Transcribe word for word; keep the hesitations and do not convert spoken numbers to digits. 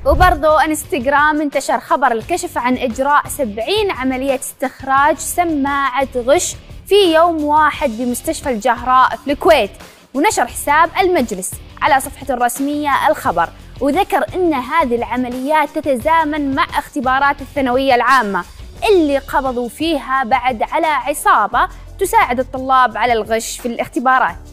وبرضو انستغرام انتشر خبر الكشف عن إجراء سبعين عملية استخراج سماعة غش في يوم واحد بمستشفى الجهراء في الكويت. ونشر حساب المجلس على صفحته الرسمية الخبر، وذكر أن هذه العمليات تتزامن مع اختبارات الثانوية العامة اللي قبضوا فيها بعد على عصابة تساعد الطلاب على الغش في الاختبارات.